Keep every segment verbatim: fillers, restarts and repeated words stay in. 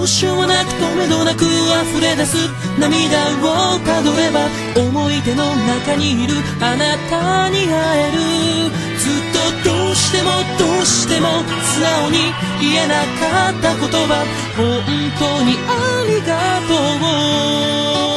うしようもなく止めどなく溢れ出す涙をたどれば思い出の中にいるあなたに会える。ずっとどうしてもどうしても素直に言えなかった言葉、本当にありがとう。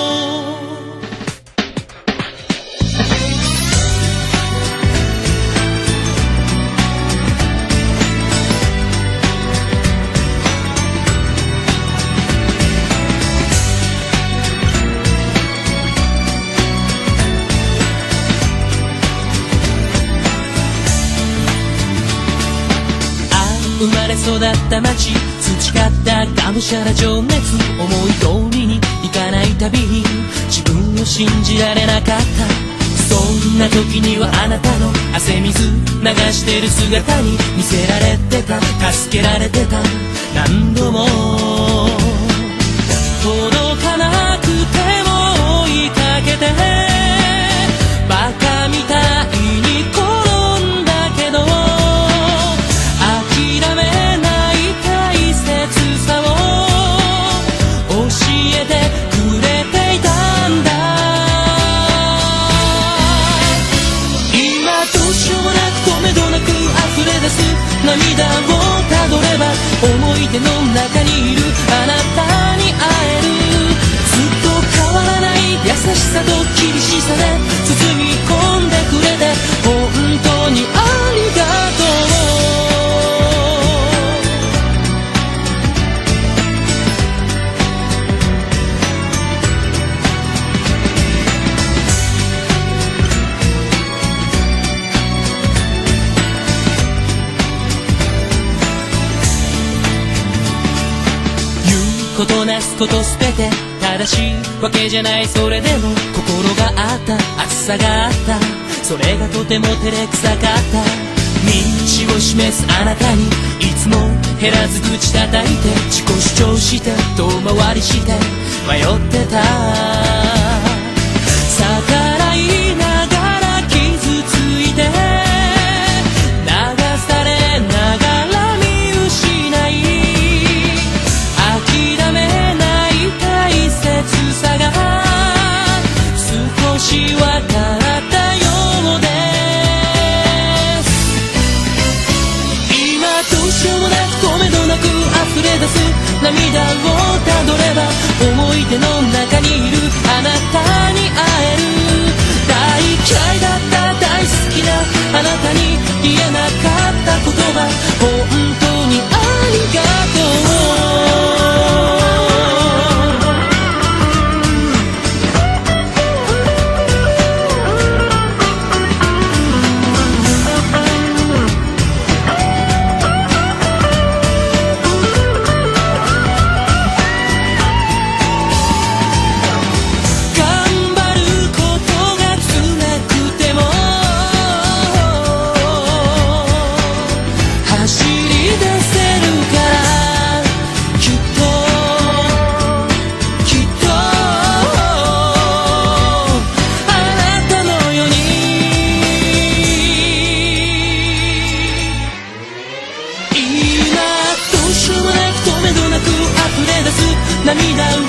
生まれ育った街、培ったがむしゃら情熱、思い通りにいかないたびに自分を信じられなかった。そんな時にはあなたの汗水流してる姿に見せられてた、助けられてた。何度も届かなくても追いかけてバカみたいに転んだけど涙をたどれば思い出の中にいるあなたに会える。ずっと変わらない優しさと厳しさで包み込んでくれて本当にありがとう。ことなすことすべて正しいわけじゃない。それでも心があった、熱さがあった。それがとても照れくさかった。道を示すあなたにいつも減らず口叩いて自己主張して遠回りして迷ってた。逆らいながら傷ついて流されながら見失い諦めない大切さが少しわかったようです。今どうしようもなく止めどなく溢れ出す涙をたどれば思い出の中にいるあなたに会える。大嫌いだった大好きなあなたに言えなかった言葉、本当にありがとう。涙